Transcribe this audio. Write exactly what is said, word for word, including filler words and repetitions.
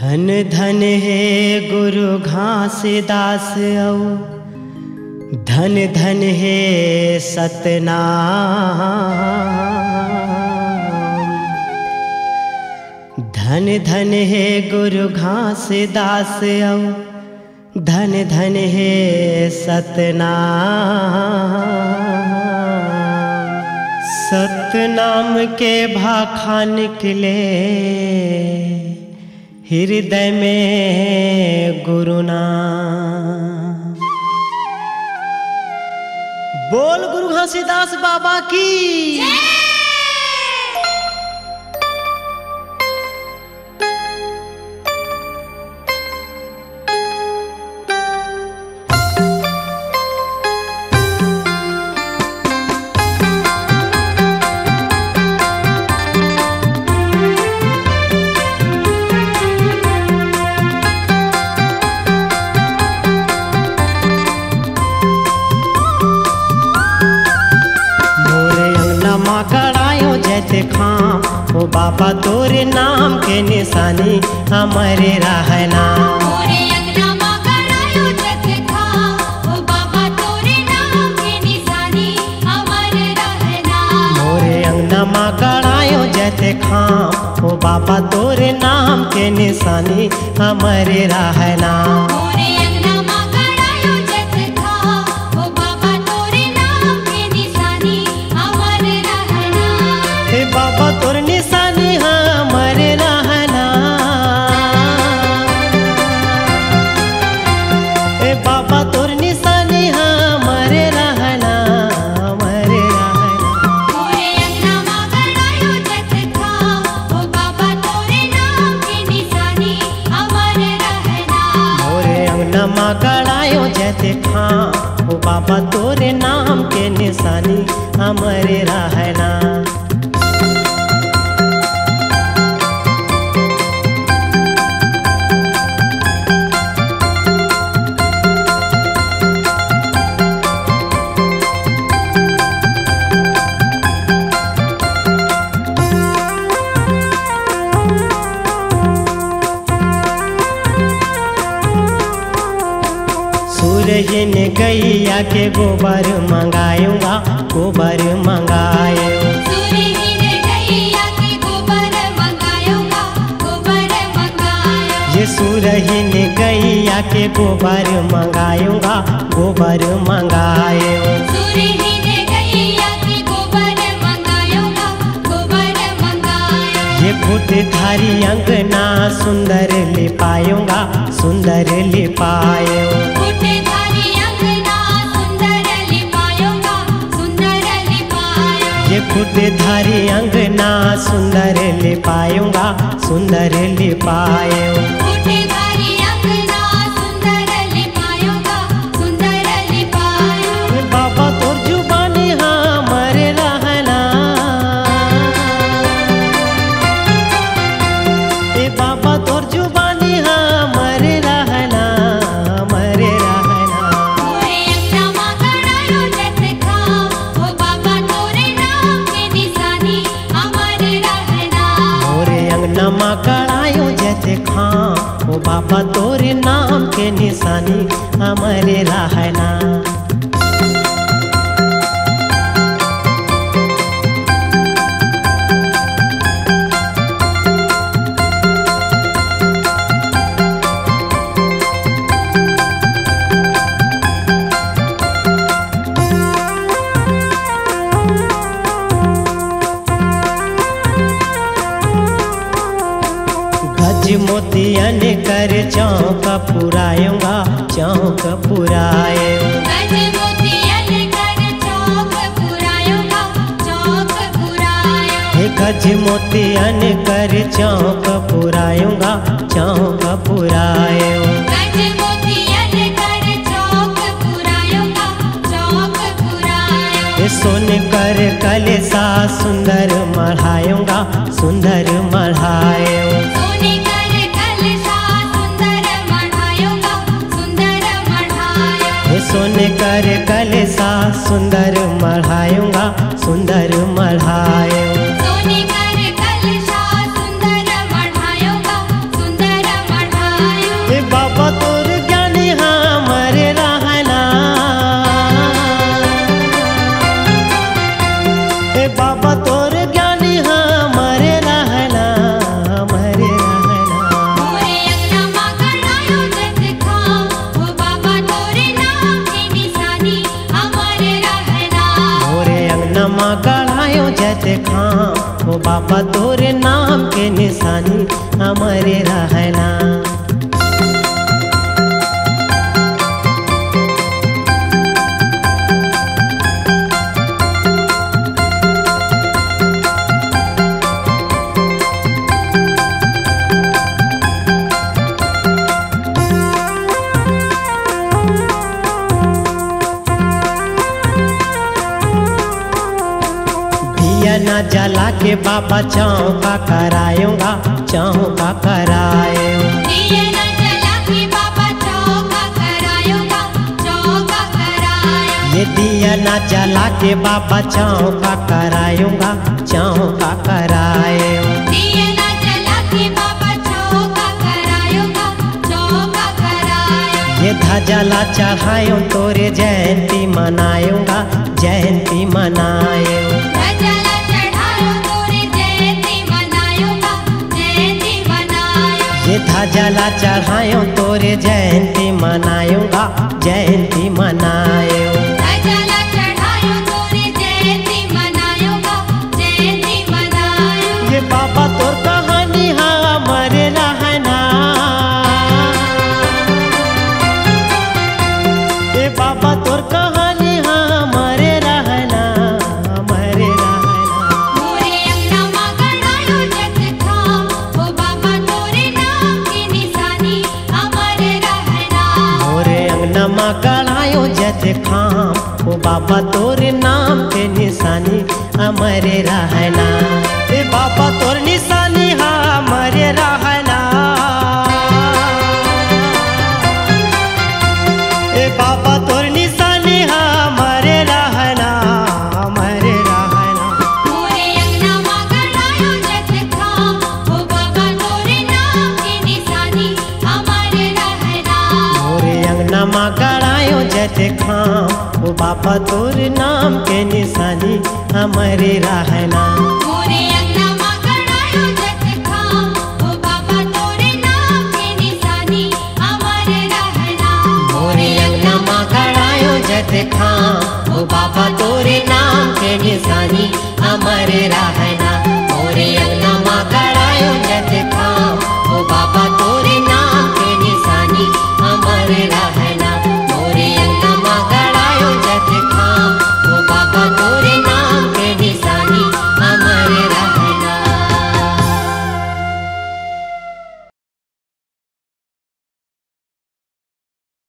धन धन है गुरु घासीदास औ धन धन है सतनाम। धन धन है गुरु घासीदास औ धन धन है सतनाम। सतनाम के भाखा निकले हृदय में गुरु नाम। बोल गुरु घासीदास बाबा की। ओ बाबा तोरे नाम के निशानी हमारे रहना। मोरे अंगना मा करायो जत खा, ओ बाबा तोरे नाम के निशानी हमारे रहना। मोरे अंगना मा करायो जत खा, ओ बाबा तोरे नाम के निशानी हमारे रहना। मोरे अंगना मा करायो जत खा, ओ बाबा तोरे नाम के निशानी हमारे रहना। हे बाबा तोरे निशानी हमारे रहना। हे बाबा तोरे निशानी हमारे रहना, हमारे रहना। मोरे अंगना मा करायो जत खा, ओ बाबा तोरे नाम के निशानी हमारे रहना। मोरे अंगना मा करायो जत खा, ओ बाबा तोरे नाम के निशानी हमारे रहना। सूरजन गैया के गोबर मंगाऊंगा, गोबर मंगाए। सूरहीन गैया के गोबर मंगाऊंगा, गोबर मंगायो। ये सूरहीन गैया के गोबर मंगाऊंगा, गोबर मंगाए। सूरहीन गैया के गोबर मंगाऊंगा, गोबर मंगायो। ये फुट धारी अंगना सुंदर लिपाऊंगा, सुंदर लिपायो। फुटधारी अंगना सुंदर लिपाऊंगा, सुंदर लिपायो। ये फुट धारी अंगना सुंदर लिपाऊंगा, सुंदर लिपायो। फुटधारी अंगना सुंदर लिपाऊंगा, सुंदर लिपायो। बाबा तोर जुबानी हमारे रहना। ए बाबा तोर जुबानी हमारे रहना, हमारे रहना। मोरे अंगना मा करायो जत खा, ओ बाबा तोरे नाम के निशानी हमारे रहना। मोरे अंगना मा करायो जत खा, ओ बाबा तोरे नाम के निशानी हमारे रहना। गज मोतियन कर चौक पुरायूंगा, चौक पुराए। गज मोतियन कर चौक पुरायूंगा, चौक पुरायो। हे गज मोतियन कर चौक पुरायूंगा, चौक पुरायो। गज मोतियन कर चौक पुरायूंगा, चौक पुरायो। हे सोन कर कलसा सुंदर मढ़ायूंगा, सुंदर मढ़ायो। सोने कर कलसा सुंदर मढ़ायूंगा, सुंदर मढ़ायो। हे सोन कर कलसा सुंदर मढ़ायूंगा, सुंदर मढ़ायो। सोने कर कलसा सुंदर मढ़ायूंगा, सुंदर मढ़ायो। न जला के बाबा चौका करायूंगा, चौका करायो। दिए न जला के बाबा चौका करायूंगा, चौका करायो। ये दिया न जला के बाबा चौका करायूंगा, चौका करायो। दिए न जला के बाबा चौका करायूंगा, चौका करायो। ये धजला चढ़ायूं तोरे जयंती मनायूंगा, जयंती मनायो। धजला चढ़ायो तोरे जयंती मनायूंगा, जयंती मनायो। ये धजला चढ़ायूं तोरे जयंती मनायूंगा, जयंती मनायो। धजला चढ़ायो तोरे जयंती मनायूंगा, जयंती मनायो। ये बाबा तोर कहानी हमारे रहना, ये बाबा तोर कहानी हमारे रहना, हमारे रहना। मोरे अंगना मां गड़ायो जत खाम, ओ बाबा तोरे नाम की निशानी अमर रहना। मोरे अंगना मां गड़ायो जत खाम, ओ बाबा तोरे नाम के निशानी हमारे रहना। ए बाबा तोर निशानी हमारे रहना, ए बाबा तोर निशानी हमारे रहना, हमारे रहना। मोरे अंगना मां गड़ायो जत खाम, ओ बाबा तोरे नाम की निशानी अमर रहना। मोरे अंगना मां गड़ायो जत खाम, ओ बाबा तोर नाम के निशानी हमारे रहना। मोरे अंगना मां गड़ायो जत खाम, ओ बाबा तोरे नाम की निशानी अमर रहना। मोरे अंगना मां गड़ायो जत खाम, ओ बाबा तोरे नाम के निशानी हमारे रहना।